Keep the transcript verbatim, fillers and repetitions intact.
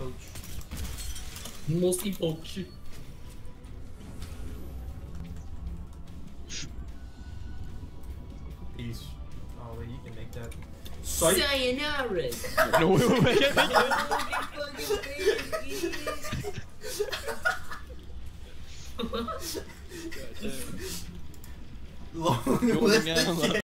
pouch. Mostly pouch. Peace. Oh wait, you can make that. Sayonara. No, wait, wait, wait. Long Yung list nga, of shit.